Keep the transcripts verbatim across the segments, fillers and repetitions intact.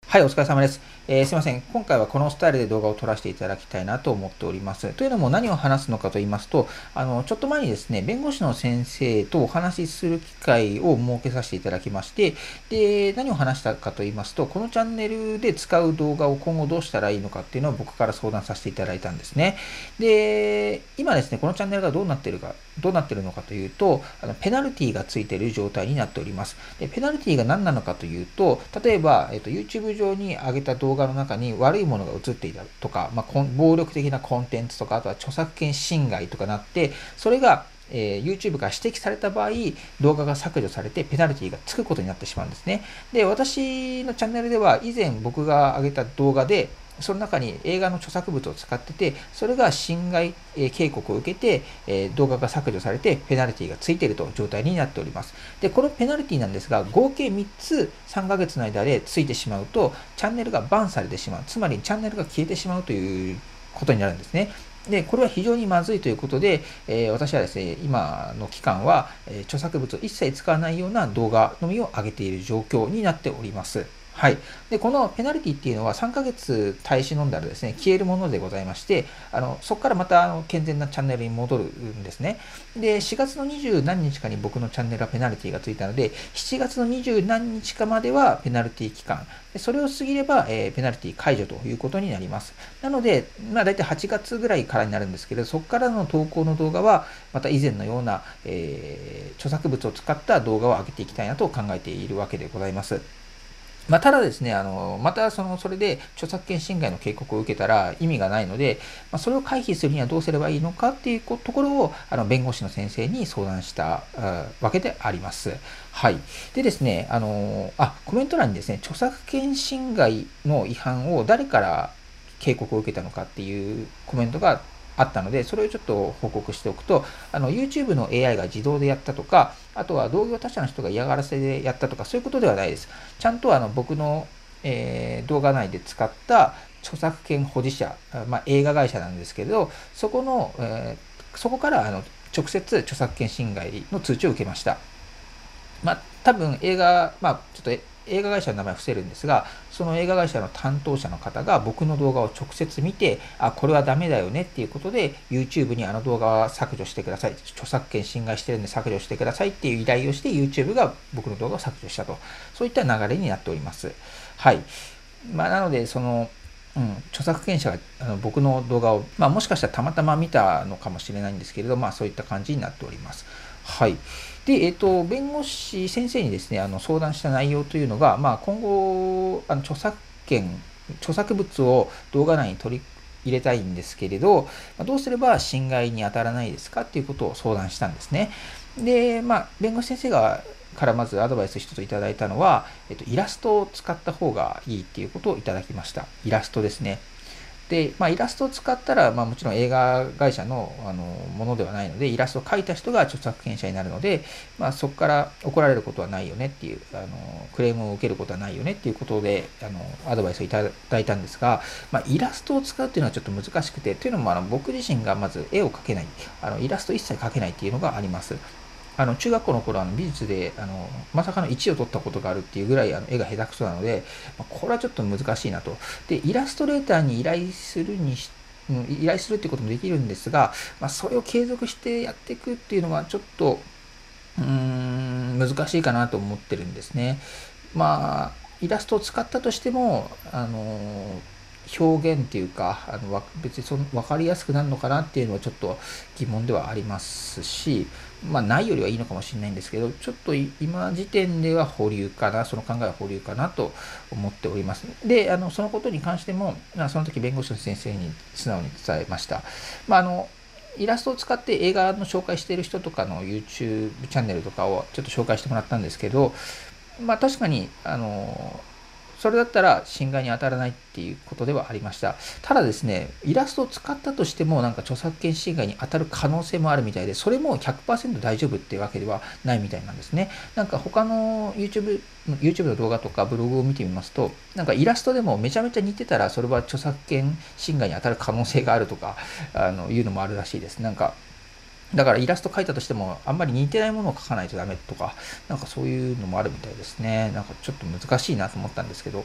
はい、お疲れ様です。えーすいません。今回はこのスタイルで動画を撮らせていただきたいなと思っております。というのも何を話すのかと言いますと、あの、ちょっと前にですね、弁護士の先生とお話しする機会を設けさせていただきまして、で、何を話したかと言いますと、このチャンネルで使う動画を今後どうしたらいいのかっていうのを僕から相談させていただいたんですね。で、今ですね、このチャンネルがどうなっているか、どうなっているのかというと、あのペナルティがついている状態になっております。で、ペナルティが何なのかというと、例えば、えっと、YouTube 上に上げた動画の中に悪いものが映っていたとか、まあ、暴力的なコンテンツとか、あとは著作権侵害とかなって、それがえー、YouTube から指摘された場合、動画が削除されてペナルティがつくことになってしまうんですね。で、私のチャンネルでは以前僕が上げた動画で、その中に映画の著作物を使ってて、それが侵害、えー警告を受けて、えー動画が削除されてペナルティがついているという状態になっております。で、このペナルティなんですが、合計みっつさんかげつの間でついてしまうと、チャンネルがバンされてしまう。つまりチャンネルが消えてしまうということになるんですね。で、これは非常にまずいということで、えー私はですね、今の期間は、えー著作物を一切使わないような動画のみを上げている状況になっております。はい。で、このペナルティっていうのはさんかげつ耐え忍んだらですね、消えるものでございまして、あのそこからまたあの健全なチャンネルに戻るんですね。で、しがつのにじゅう何日かに僕のチャンネルはペナルティがついたので、しちがつのにじゅう何日かまではペナルティ期間、でそれを過ぎれば、えーペナルティ解除ということになります。なので、まあ、大体はちがつぐらいからになるんですけど、そこからの投稿の動画は、また以前のような、えー著作物を使った動画を上げていきたいなと考えているわけでございます。まあ、ただですね、あの、またその、それで著作権侵害の警告を受けたら意味がないので、まあ、それを回避するにはどうすればいいのかっていうところを、あの、弁護士の先生に相談したあわけであります。はい。でですね、あの、あ、コメント欄にですね、著作権侵害の違反を誰から警告を受けたのかっていうコメントがあったので、それをちょっと報告しておくと、あの YouTube の エーアイ が自動でやったとか、あとは同業他社の人が嫌がらせでやったとか、そういうことではないです。ちゃんとあの僕の、えー動画内で使った著作権保持者、まあ、映画会社なんですけれど、そこの、えーそこからあの直接著作権侵害の通知を受けました。まあ、多分映画、まあ、ちょっと映画会社の名前は伏せるんですが、その映画会社の担当者の方が僕の動画を直接見て、あ、これはダメだよねっていうことで、YouTube にあの動画は削除してください。著作権侵害してるんで削除してくださいっていう依頼をして、YouTube が僕の動画を削除したと。そういった流れになっております。はい。まあ、なので、その、うん、著作権者があの僕の動画を、まあ、もしかしたらたまたま見たのかもしれないんですけれど、まあ、そういった感じになっております。はい。で、えっと、弁護士先生にですね、あの相談した内容というのが、まあ、今後、あの著作権、著作物を動画内に取り入れたいんですけれど、まあどうすれば侵害に当たらないですかっていうことを相談したんですね。で、まあ、弁護士先生がからまずアドバイス一ついただいたのは、えっと、イラストを使った方がいいっていうことをいただきました。イラストですね。で、まあ、イラストを使ったら、まあ、もちろん映画会社のあのものではないので、イラストを描いた人が著作権者になるので、まあ、そこから怒られることはないよねっていう、あのクレームを受けることはないよねっていうことで、あのアドバイスをいただいたんですが、まあ、イラストを使うっていうのはちょっと難しくて、というのもあの僕自身がまず絵を描けない、あのイラスト一切描けないっていうのがあります。あの中学校の頃あの美術であのまさかのいちいを取ったことがあるっていうぐらいあの絵が下手くそなので、まあこれはちょっと難しいなと。で、イラストレーターに依頼するにし、うん依頼するっていうこともできるんですが、まあ、それを継続してやっていくっていうのはちょっと、うーん、難しいかなと思ってるんですね。まあ、イラストを使ったとしても、あの、表現っていうか、あのわ別にその分かりやすくなるのかなっていうのはちょっと疑問ではありますし、まあ、ないよりはいいのかもしれないんですけど、ちょっと今時点では保留かな、その考えは保留かなと思っております。で、あのそのことに関しても、まあ、その時弁護士の先生に素直に伝えました。まあ、あのイラストを使って映画の紹介している人とかの YouTube チャンネルとかをちょっと紹介してもらったんですけど、まあ確かに、あの、それだったら侵害に当たらないっていうことではありました。ただですね、イラストを使ったとしても、なんか著作権侵害に当たる可能性もあるみたいで、それもひゃくパーセント大丈夫っていうわけではないみたいなんですね。なんか他の YouTube、YouTube の動画とかブログを見てみますと、なんかイラストでもめちゃめちゃ似てたら、それは著作権侵害に当たる可能性があるとか、あの、いうのもあるらしいです。なんか、だからイラスト描いたとしても、あんまり似てないものを描かないとダメとか、なんかそういうのもあるみたいですね。なんかちょっと難しいなと思ったんですけど。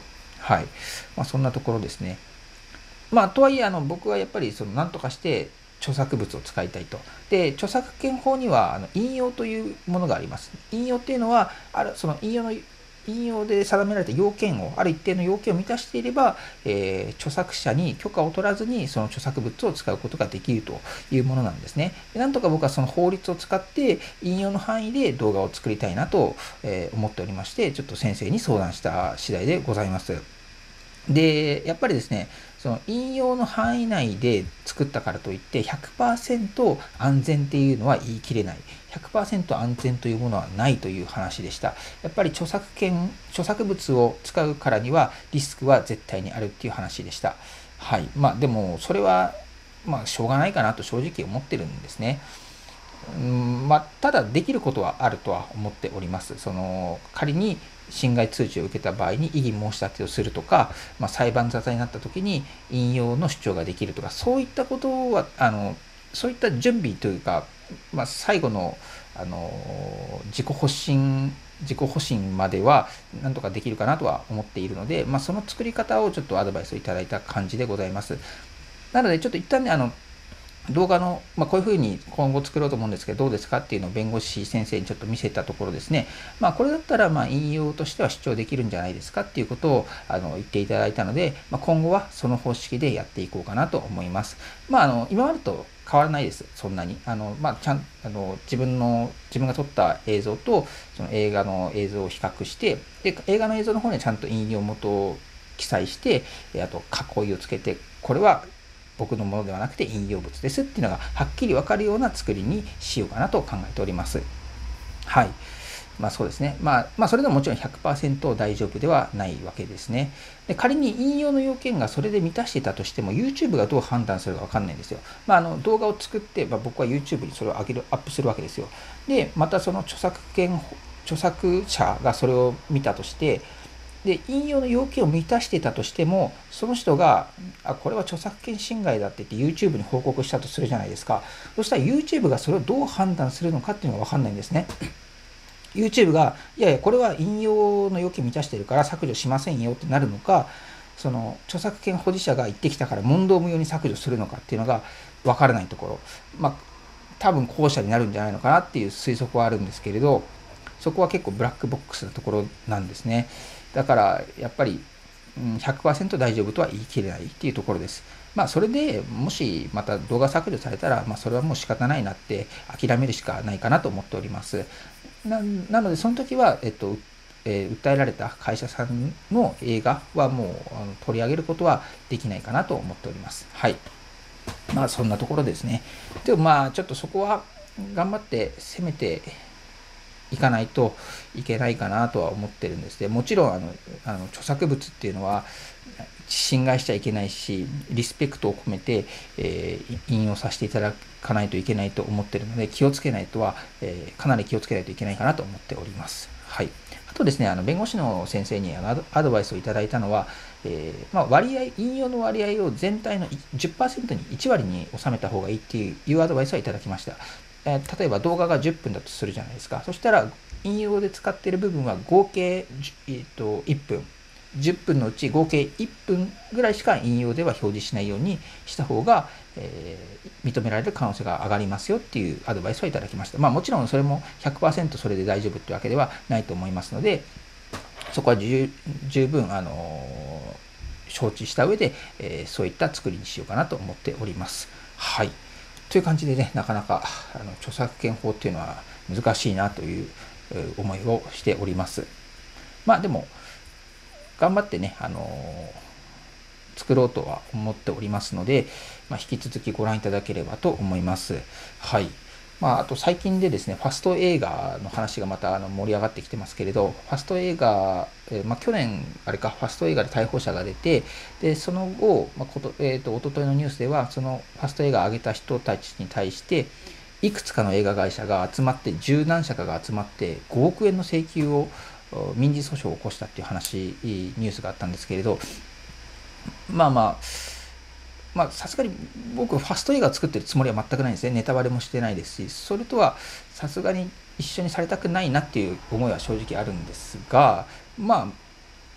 はい。まあ、そんなところですね。まあ、とはいえ、あの、僕はやっぱり、その、なんとかして著作物を使いたいと。で、著作権法には、あの、引用というものがあります。引用っていうのは、ある、その引用の、引用で定められた要件を、ある一定の要件を満たしていれば、えー著作者に許可を取らずに、その著作物を使うことができるというものなんですね。でなんとか僕はその法律を使って、引用の範囲で動画を作りたいなと、えー思っておりまして、ちょっと先生に相談した次第でございます。で、やっぱりですね、その引用の範囲内で作ったからといって、ひゃくパーセント安全っていうのは言い切れない。ひゃくパーセント安全というものはないという話でした。やっぱり著作権、著作物を使うからにはリスクは絶対にあるっていう話でした。はい。まあでも、それは、まあしょうがないかなと正直思ってるんですね。うんまあ、ただできることはあるとは思っております。その仮に侵害通知を受けた場合に異議申し立てをするとか、まあ、裁判沙汰になった時に引用の主張ができるとか、そういったことはあのそういった準備というか、まあ、最後のあの自己保身自己保身まではなんとかできるかなとは思っているので、まあ、その作り方をちょっとアドバイスをいただいた感じでございます。なのでちょっと一旦ね、あの動画の、まあ、こういうふうに今後作ろうと思うんですけど、どうですかっていうのを弁護士先生にちょっと見せたところですね、まあ、これだったらまあ引用としては主張できるんじゃないですかっていうことをあの言っていただいたので、まあ、今後はその方式でやっていこうかなと思います。まあ、あの今までと変わらないです、そんなに。あのまあ、ちゃんあの自分の自分が撮った映像とその映画の映像を比較して、で映画の映像の方にはちゃんと引用元を記載して、あと囲いをつけて、これは僕のものではなくて引用物ですっていうのがはっきり分かるような作りにしようかなと考えております。はい。まあそうですね。まあ、まあそれでももちろんひゃくパーセント大丈夫ではないわけですね。で仮に引用の要件がそれで満たしていたとしても YouTube がどう判断するか分かんないんですよ。まあ、あの動画を作って、まあ、僕は YouTube にそれを上げる、アップするわけですよ。で、またその著作権、著作者がそれを見たとして、で引用の要件を満たしていたとしても、その人があこれは著作権侵害だって言って YouTube に報告したとするじゃないですか。そしたら YouTube がそれをどう判断するのかっていうのが分かんないんですね。YouTube がいやいやこれは引用の要件満たしてるから削除しませんよってなるのか、その著作権保持者が言ってきたから問答無用に削除するのかっていうのが分からないところ、まあ多分後者になるんじゃないのかなっていう推測はあるんですけれど、そこは結構ブラックボックスなところなんですね。だからやっぱりひゃくパーセント大丈夫とは言い切れないっていうところです。まあそれでもしまた動画削除されたら、まあ、それはもう仕方ないなって諦めるしかないかなと思っております。ななのでその時は、えっとえー訴えられた会社さんの映画はもうあの取り上げることはできないかなと思っております。はい。まあそんなところですね。でもまあちょっとそこは頑張って攻めていかないといけないかなとは思ってるんですね。もちろんあのあの著作物っていうのは侵害しちゃいけないし、リスペクトを込めて、えー引用させていただかないといけないと思ってるので、気をつけないとは、えーかなり気をつけないといけないかなと思っております。はい。あとですね、あの弁護士の先生にアドアドバイスをいただいたのは、えーまあ、割合、引用の割合を全体の じゅっパーセント にいち割に収めた方がいいっていういうアドバイスはいただきました。えー例えば動画がじゅっぷんだとするじゃないですか。そしたら、引用で使っている部分は合計、えーといっぷん。じゅっぷんのうち合計いっぷんぐらいしか引用では表示しないようにした方が、えー認められる可能性が上がりますよっていうアドバイスをいただきました。まあもちろんそれもひゃくパーセントそれで大丈夫ってわけではないと思いますので、そこは十分、あのー承知した上で、えーそういった作りにしようかなと思っております。はい。という感じでね、なかなかあの著作権法っていうのは難しいなという思いをしております。まあでも、頑張ってね、あのー作ろうとは思っておりますので、まあ、引き続きご覧いただければと思います。はい。まあ、あと最近でですね、ファスト映画の話がまたあの盛り上がってきてますけれど、ファスト映画、えーまあ、去年、あれか、ファスト映画で逮捕者が出て、で、その後、まあ、こと、えっと、一昨日のニュースでは、そのファスト映画を上げた人たちに対して、いくつかの映画会社が集まって、十何社かが集まって、ごおくえんの請求を、民事訴訟を起こしたっていう話、ニュースがあったんですけれど、まあまあ、まあ、さすがに僕、ファスト映画を作ってるつもりは全くないんですね。ネタバレもしてないですし、それとはさすがに一緒にされたくないなっていう思いは正直あるんですが、まあ、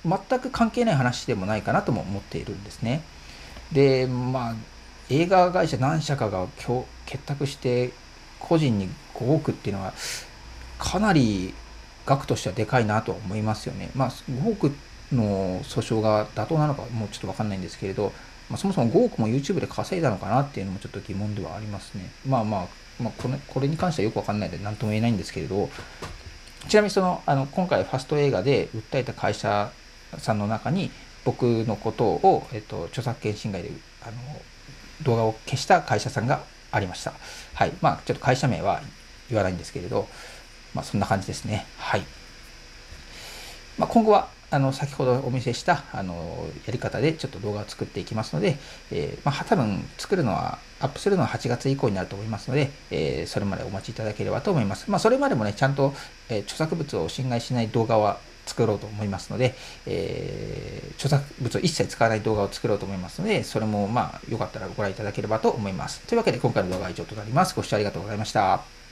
全く関係ない話でもないかなとも思っているんですね。で、まあ、映画会社何社かが今日結託して個人にごおくっていうのはかなり額としてはでかいなとは思いますよね。まあ、ごおくの訴訟が妥当なのかもうちょっと分かんないんですけれど、まあ、そもそもごおくも YouTube で稼いだのかなっていうのもちょっと疑問ではありますね。まあまあ、まあ、これこれに関してはよく分かんないので何とも言えないんですけれど、ちなみにそのあの今回ファスト映画で訴えた会社さんの中に僕のことを、えっと、著作権侵害であの動画を消した会社さんがありました。はい。まあ、ちょっと会社名は言わないんですけれど、まあ、そんな感じですね。はい。まあ、今後は、あの、先ほどお見せした、あの、やり方でちょっと動画を作っていきますので、えー、まあ、多分作るのは、アップするのははちがつ以降になると思いますので、えー、それまでお待ちいただければと思います。まあ、それまでもね、ちゃんと、えー、著作物を侵害しない動画は作ろうと思いますので、えー、著作物を一切使わない動画を作ろうと思いますので、それもまあ、よかったらご覧いただければと思います。というわけで、今回の動画は以上となります。ご視聴ありがとうございました。